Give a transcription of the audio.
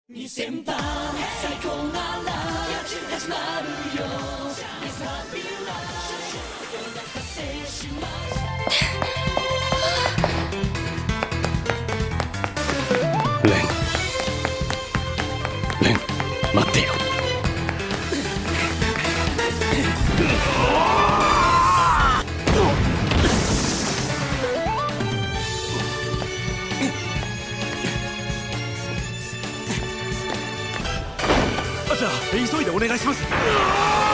2000番最高なら始まるよ。 レン待ってよ。じゃあ急いでお願いします。